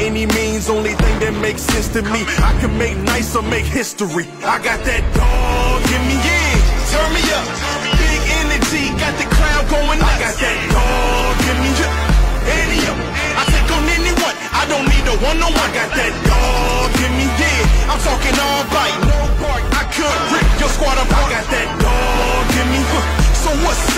any means, only thing that makes sense to me. I can make nice or make history. I got that dog in me, yeah. Turn me up, big energy, got the crowd going nuts. I got that dog in me, yeah. Eddie up, I take on anyone, I don't need a one-on-one. I got that dog in me, yeah. I'm talking all bite, no bark, I could rip your squad apart. I got that dog in me, so what's